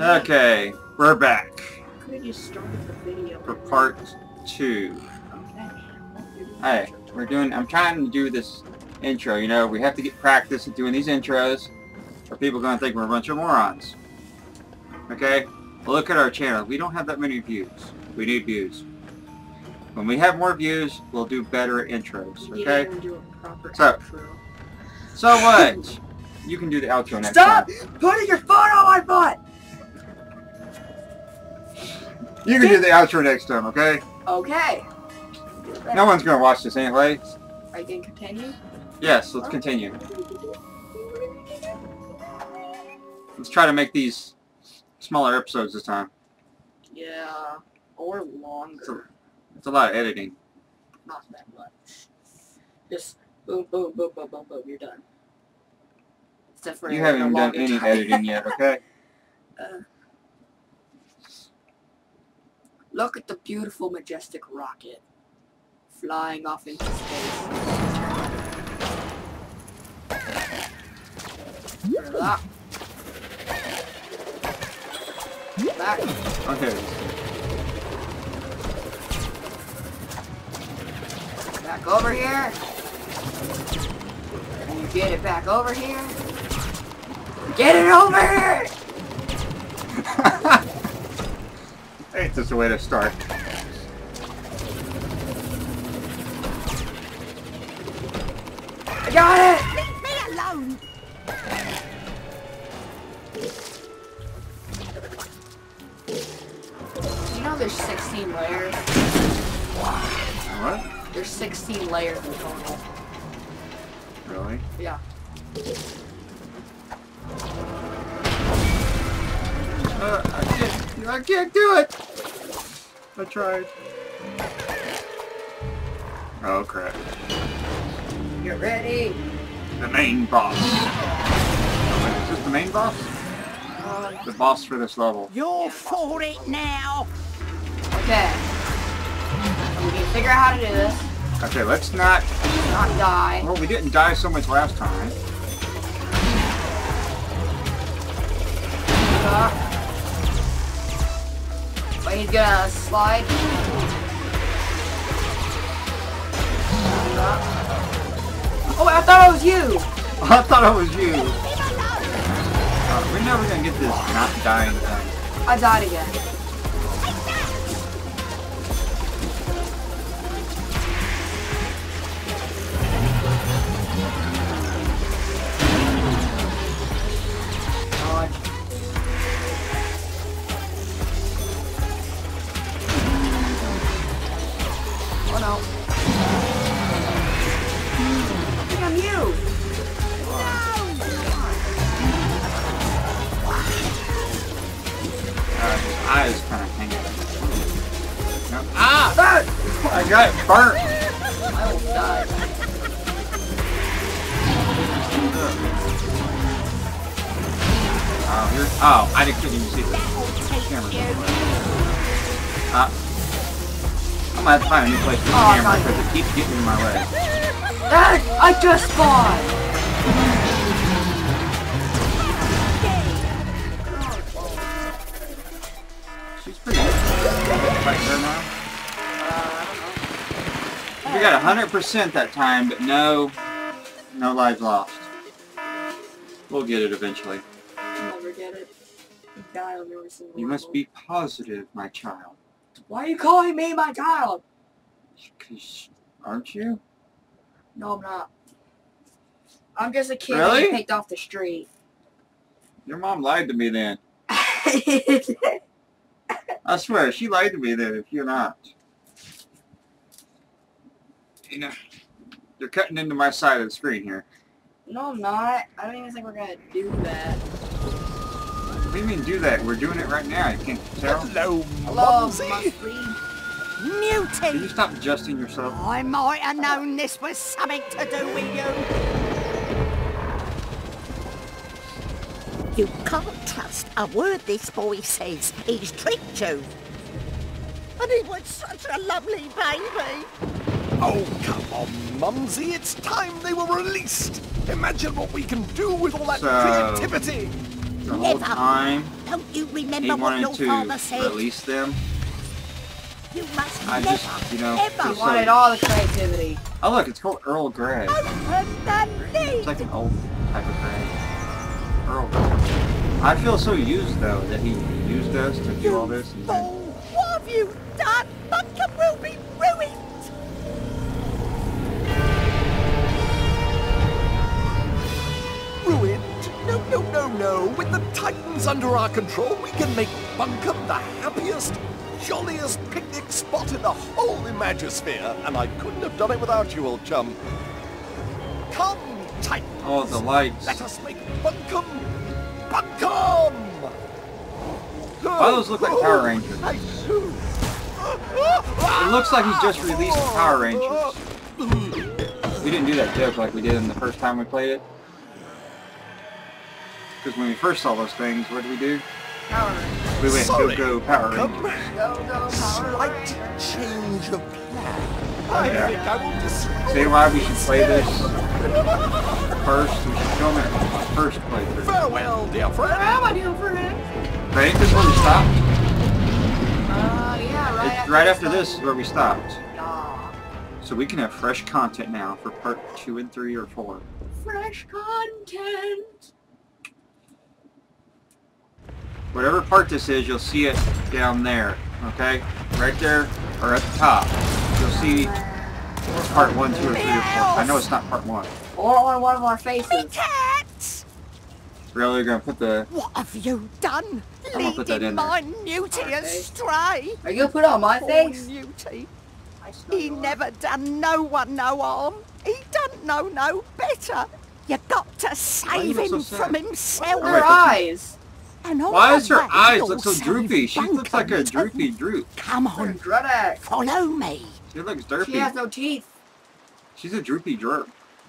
Okay, we're back Could have just started the video for part 2. Okay. Hey, I'm trying to do this intro, you know, we have to get practice at doing these intros, or people are going to think we're a bunch of morons. Okay? Well, look at our channel. We don't have that many views. We need views. When we have more views, we'll do better intros, okay? Yeah, do a proper So- outro. So what? You can do the outro next Stop time. putting your phone on my butt! You can do the outro next time, okay? Okay. No one's going to watch this anyway. Are you going to continue? Yes, let's continue. Let's try to make these smaller episodes this time. Yeah. Or longer. It's a lot of editing. Not that much. Just boom, boom, boom, boom, boom, boom. You're done. Except for You a haven't even done longer any time. editing yet, okay? Look at the beautiful, majestic rocket flying off into space. Turn it up. Back. Okay. Back over here. And you get it back over here. Get it over here! Ain't this a way to start? I got it! Leave me alone! You know there's 16 layers? What? There's 16 layers in total. Really? Yeah. I can't do it! I tried. Oh crap. Get ready! The main boss. Oh, wait, is this the main boss? The boss for this level. You're for it now! Okay. We need to figure out how to do this. Okay, let's not... Not die. Well, we didn't die so much last time. But he's gonna slide. Oh, I thought it was you! I thought it was you. We're never gonna get this not dying thing. I died again. Oh no. I think I'm you! His eyes kind of hanging. No. Ah! I got it burnt! I almost died. Oh, here. Oh, I couldn't even see the camera. I'm gonna have to find a new place for the camera God. because it keeps getting in my way. Ah, I just spawned! She's pretty good. Fight her now. We got 100% that time, but no lives lost. We'll get it eventually. I'll never get it. Die on every single You must level. be positive, my child. Why are you calling me my child? 'Cause aren't you? No, I'm not. I'm just a kid Really? that you picked off the street. Your mom lied to me then. I swear, she lied to me then if you're not. You know, you're cutting into my side of the screen here. No, I'm not. I don't even think we're gonna do that. What do you mean do that? We're doing it right now. You can't tell? Hello, Hello, Mumsy! Musty. Can you Muty! stop adjusting yourself? I might have known this was something to do with you. You can't trust a word this boy says. He's tricked you. And he was such a lovely baby. Oh, come on, Mumsy. It's time they were released. Imagine what we can do with all that So- creativity. The whole Never. time? Don't you he remember what your wanted father to said? release them. You must I never, just, you know, ever just Wanted all the creativity. Oh look, it's called Earl Grey. open the It's lid. like an old type of Grey. Earl Grey. I feel so used though that he used us to do all this. And then, Fool, what have you done? Buncombe will be ruined. Ruined? No, no, no, no. With the Titans under our control, we can make Buncombe the happiest, jolliest picnic spot in the whole Imagisphere. And I couldn't have done it without you, old chum. Come, Titans. oh, the lights. Let us make Buncombe Buncombe! Why those look like Power Rangers? It looks like he just released the Power Rangers. We didn't do that joke like we did in the first time we played it. Because when we first saw those things, what did we do? Power Rangers. We went Sorry. go Power Come. Rangers. Go, Power Slight Rangers. change of plan. Oh, I yeah. think I will destroy See why we should play this first? We should film it first playthrough. Farewell, dear What friend. am I doing for him? Right? This is where we stopped. Yeah, right It's right after this is where we stopped. Aw, So we can have fresh content now for part 2 and 3 or 4. fresh content. Whatever part this is, you'll see it down there. Okay? Right there or at the top. You'll see part 1, 2, or 3, or 4. I know it's not part 1. Or on one of our faces. Cats! Really, you're gonna put the... What have you done? I'm gonna put that Leading in there. my Newty Okay. astray. Are you gonna put it on my Poor face? Newty. I smell He you. never done no one no harm. He don't know no better. You got to save look so him sad? from himself. Oh, wait, Her eyes. And all Why the does her way eyes you'll look so save droopy? She looks like a Buncombe droopy too. droop. Come Her on, dreadx. follow me. She looks She droopy. has no teeth. She's a droopy droop.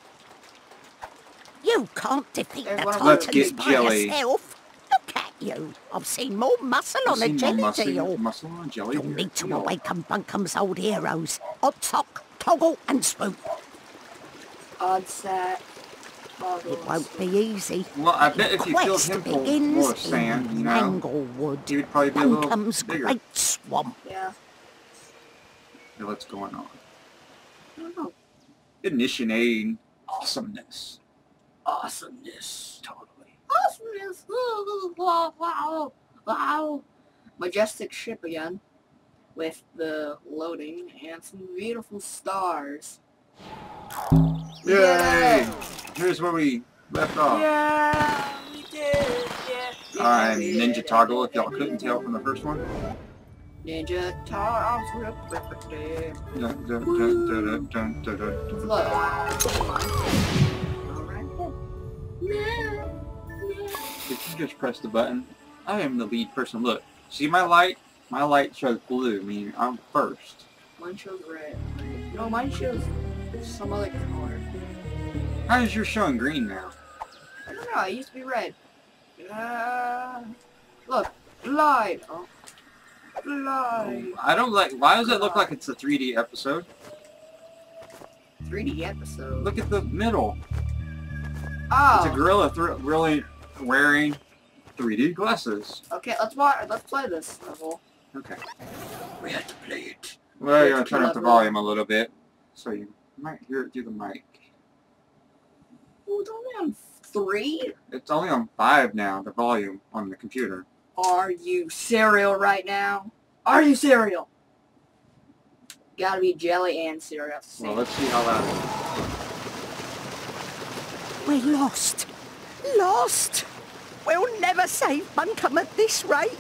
You can't defeat There's the one of Let's Titans get by jelly. yourself. Look at you. I've seen more muscle on a I've seen more jelly deal. muscle on a jelly You'll deal. need to awaken Buncombe's old heroes. Odd Sock, Toggle and Swoop. Odd set. It won't be easy. Well, I bet if you filled Quest him full begins of sand, in you know, Manglewood, he would probably be a little Buncombe's bigger. great swamp. Yeah. Hey, what's going on? I don't know. Initiating awesomeness. Awesomeness. Totally. Awesomeness. Wow, wow, wow. Majestic ship again. With the loading and some beautiful stars. Yay! Here's where we left off. Yeah, we did. Yeah. I'm Ninja Toggle, if y'all couldn't tell from the first one. Ninja Toggles. Dun, dun, dun, dun, dun, dun, dun, dun. Look. Alright. Did you just press the button? I am the lead person. Look, see my light? My light shows blue, meaning I'm first. Mine shows red. No, mine shows some other color. How is yours showing green now? I don't know, it used to be red. Look, light. Oh. Light. I don't like, why does it look like it's a 3D episode? 3D episode. Look at the middle. Oh. It's a gorilla really wearing 3D glasses. Okay, let's watch. Let's play this level. Okay. We had to play it. Well, you're Yeah, gonna turn up the level. volume a little bit, so you might hear it through the mic. Oh, it's only on 3? It's only on 5 now, the volume on the computer. Are you cereal right now? Are you cereal? Gotta be jelly and cereal. Well, let's see how loud it is. We're lost. Lost. We'll never save Buncombe at this rate.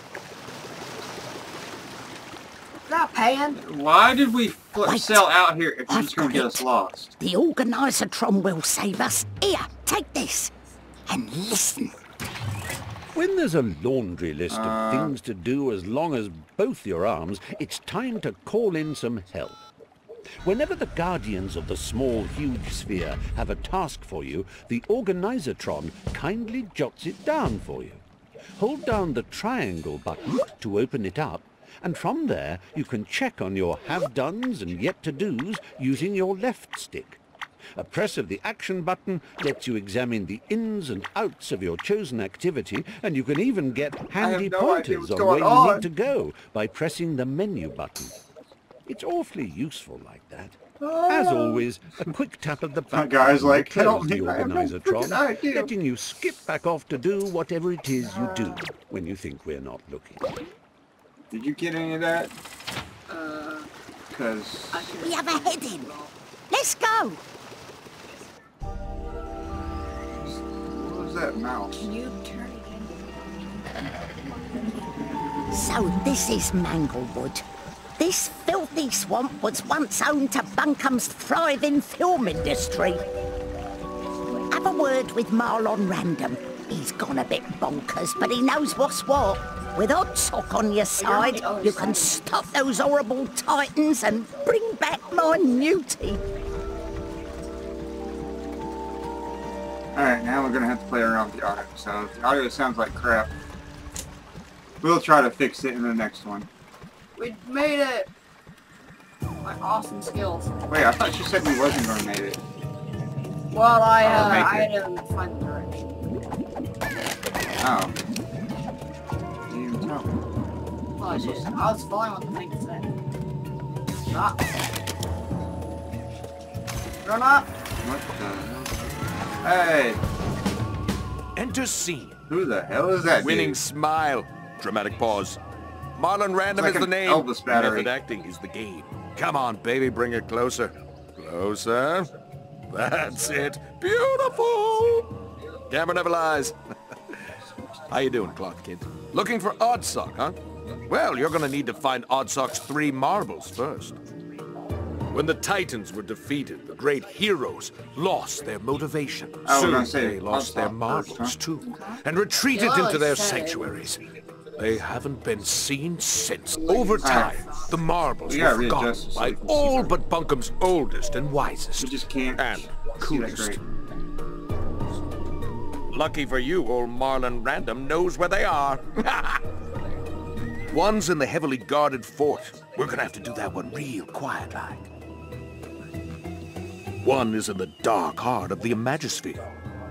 Not paying. Why did we Wait. sell out here if you're I've just gonna got get it. us lost? The Organisatron will save us. Here, take this. And listen. When there's a laundry list of Uh. things to do as long as both your arms, it's time to call in some help. Whenever the guardians of the small, huge sphere have a task for you, the Organisatron kindly jots it down for you. Hold down the triangle button to open it up, and from there you can check on your have-dones and yet-to-dos using your left stick. A press of the action button lets you examine the ins and outs of your chosen activity, and you can even get handy no idea pointers what's on going where you on. need to go by pressing the menu button. It's awfully useful like that. As always, a quick tap of the button guy's will like, close help the me, I have no freaking Organizatron, idea. letting you skip back off to do whatever it is you do when you think we're not looking. Did you get any of that? Because... We have a heading. Let's go. What was that mouse? Can you turn it in? So this is Manglewood. This filthy swamp was once home to Bunkum's thriving film industry. Have a word with Marlon Random. He's gone a bit bonkers, but he knows what's what. With Oddsock on your side, you can stop those horrible titans and bring back my Newty. Alright, now we're gonna have to play around with the audio. So, the audio sounds like crap. We'll try to fix it in the next one. We made it! My awesome skills. Wait, I thought you said we wasn't gonna make it. Well, I make had it. to find the direction. Oh. You didn't even tell me. Well, I was following what the thing said. Stop. Run up! What the hell? Hey! Enter scene. Who the hell is that Winning dude? smile. Dramatic pause. Marlon Random It's like is the an name. Elvis battery. Method acting is the game. Come on, baby, bring it closer. Closer. That's it. Beautiful. Camera never lies. How you doing, Clark Kid? Looking for Oddsock, huh? Well, you're gonna need to find Oddsock's 3 marbles first. When the Titans were defeated, the great heroes lost their motivation. Oh, we're Soon gonna say they lost their Oddsock marbles, first, huh? too, and retreated Yeah, into their I said it. sanctuaries. They haven't been seen since. Over time, the marbles We were gotta forgotten readjust this so by we can see all better. but Bunkum's oldest and wisest. We just can't And see that coolest. great. Lucky for you, old Marlon Random knows where they are. One's in the heavily guarded fort. We're gonna have to do that one real quiet-like. One is in the dark heart of the Imagisphere.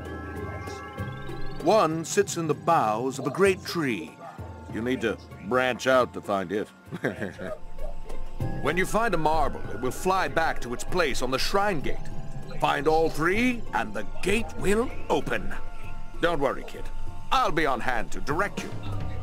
One sits in the boughs of a great tree. You need to branch out to find it. When you find a marble, it will fly back to its place on the shrine gate. Find all 3, and the gate will open. Don't worry, kid. I'll be on hand to direct you.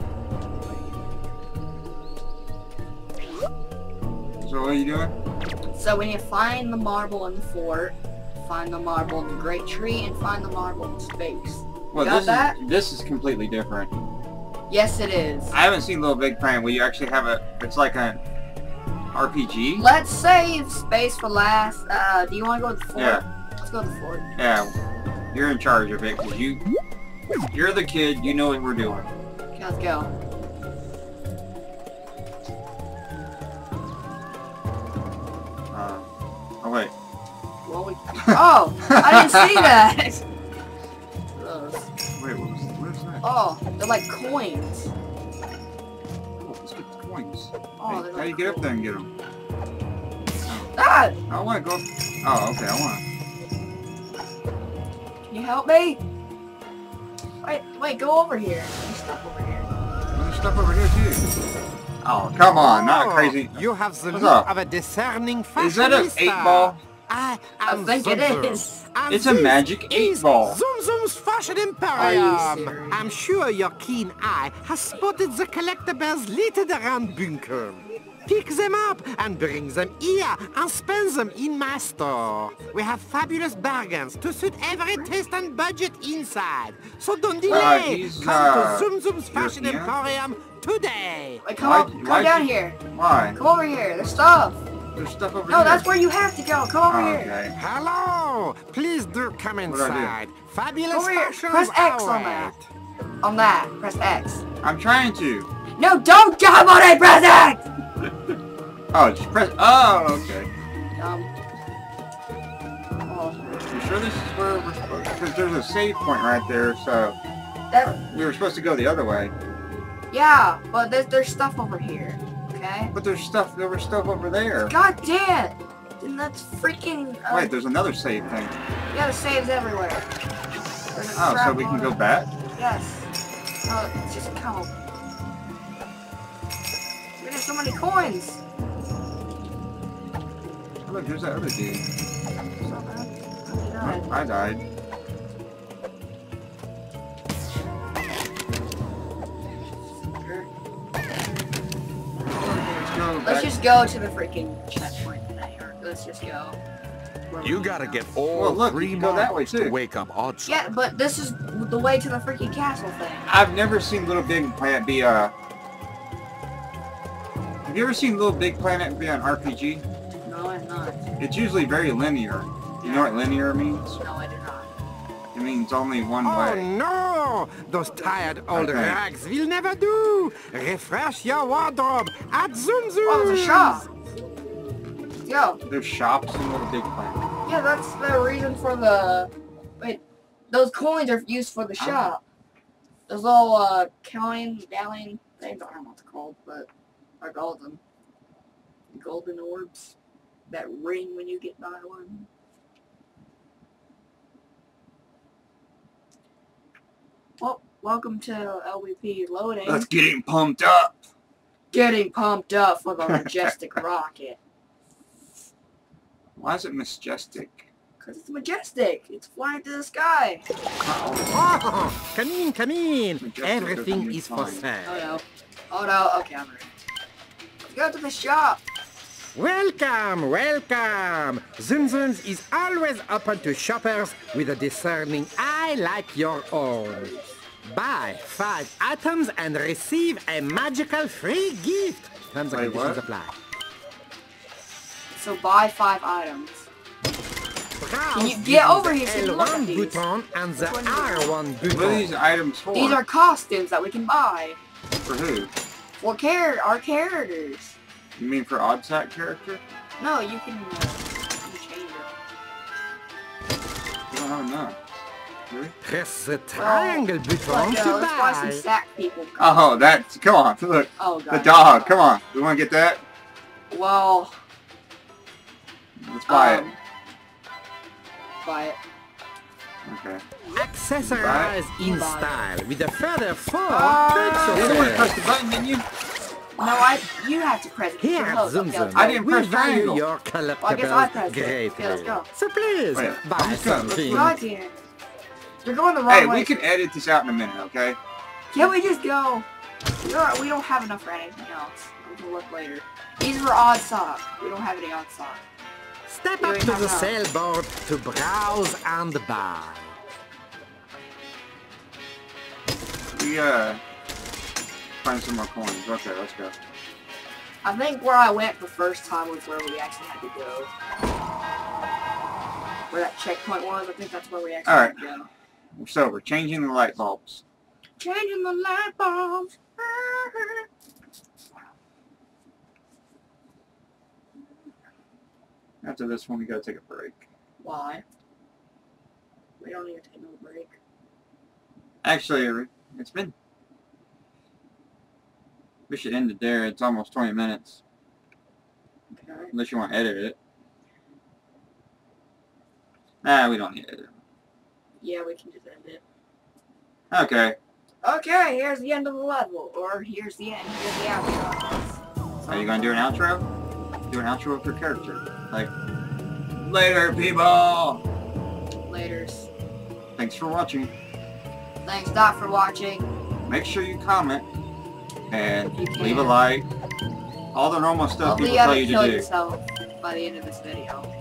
So what are you doing? So when you find the marble in the fort, find the marble in the great tree, and find the marble in space. Well, Got that? this is completely different. Yes, it is. I haven't seen Little Big Planet where you actually have it's like an RPG. Let's save space for last. Do you want to go to the fort? Yeah. Let's go to the fort. Yeah, you're in charge of it, 'cause you're the kid, you know what we're doing. Okay, let's go. Oh wait. Well, oh, I didn't see that. Those. Wait, what is that? Oh, they're like coins. Oh, let's get the coins. Oh, Hey, they're how do you like get up there and get them? Ah! I want to go. Oh, okay, I want Can you help me? Wait, go over here. There's stuff over here. to. There's stuff over here too. Oh, come on, not crazy. You have the What's look up? of a discerning fashionista. Is that an 8-ball? I I am think it Zum Zum. is. And It's a this magic is 8-ball. Zum Zum's Fashion Are you Imperium. serious? I'm sure your keen eye has spotted the collectibles littered around Bunker. Pick them up and bring them here and spend them in my store. We have fabulous bargains to suit every taste and budget inside. So don't delay. he's, Come to Zum Zum's Fashion European? Emporium today. Wait, Why- come why'd down you- here. Why? Come over here. There's stuff. There's stuff over No, here. that's where you have to go. Come over Oh, here. okay. Hello. Please do come do I do? inside. Fabulous Over here. fashions Press X on await. that. On that. Press X. I'm trying to. No, don't come on it, press X! Oh, just press. Oh, okay. Oh. You sure this is where we're supposed? Because there's a save point right there, so That, we were supposed to go the other way. yeah, but there's stuff over here. Okay? But there was stuff over there. God damn it! Then that's freaking... Wait, there's another save thing. Yeah, the saves everywhere. Oh, so we can go back? Yes. Oh, it's just come. We have so many coins. Oh, look, there's that other dude. Oh, I died. Let's just go to the freaking checkpoint today. Or let's just go. You gotta get all Well, look, you 3 can go that way, marbles to too. wake up Oddsaw. Yeah, but this is the way to the freaking castle thing. I've never seen Little Big Planet be a... Have you ever seen Little Big Planet be an RPG? No, I'm not. It's usually very linear. You know what linear means? No, I do not. It means only one Oh way. no! Those tired old Okay. rags will never do! Refresh your wardrobe at Zoom Zoom! Oh, there's a shop. Yo, There's shops in Little Big Planet. yeah, that's the reason for the... Wait, those coins are used for the shop. Those little, coin, galleon things, I don't know what they're called, but I call them golden orbs that ring when you get by one. Well, welcome to LVP loading. Let's get him pumped up! Getting pumped up for the majestic rocket. Why is it majestic? Because it's majestic. It's flying to the sky. Oh, come in, come in! Majestic Everything doesn't is for mean Oh sale. no. Oh no. Okay, I'm ready. Let's go to the shop. Welcome, welcome! Zoom Zooms is always open to shoppers with a discerning eye like your own. Buy 5 items and receive a magical free gift. Terms and Wait, conditions what? apply. So buy 5 items. Browse Can you get using over the here so you can look at L1 these? button and the Which one? R1 What are button. these items for? These are costumes that we can buy For who? for our characters. You mean for Oddsack character? No, you can change it. I don't know. Really? Press the triangle button Look, to let's buy some buy. sack people. Oh, that's... Come on, look. Oh The god. dog, come on. We want to get that? Well, Let's buy it. buy it. Okay. Accessorize in Buy. style with a further 4 You don't want to press pixels. the button, didn't you? No, you have to press it. Here It's your at host. Zoom Okay, Zoom, let's I go. didn't we press value triangle. your Well, I guess I collectibles pressed it. greatly. Okay, let's go. So please, Wait, buy I'm just gonna- something. God damn it. You're going the wrong Hey, way. we can edit this out in a minute, okay? Can we just go? We don't have enough for anything else. We can look later. These were odd sock. We don't have any odd sock. Step You up ain't to have the enough. sailboat to browse and buy. We, find some more coins. Okay, let's go. I think where I went the first time was where we actually had to go. Where that checkpoint was, I think that's where we actually had to go. So, we're changing the light bulbs. Changing the light bulbs. After this one, we gotta take a break. Why? We don't need to take no break. Actually, it's been... We should end it there. It's almost 20 minutes. Okay. Unless you want to edit it. Nah, we don't need to edit it. Yeah, we can just end it. Okay. Okay, here's the end of the level. Or here's the end. Here's the outro. Are you gonna do an outro? Do an outro with your character. Like, later, people! Laters. Thanks for watching. Thanks, Doc, for watching. Make sure you comment and If you can. leave a like. All the normal stuff people Hopefully you tell haven't you to killed do. yourself by the end of this video.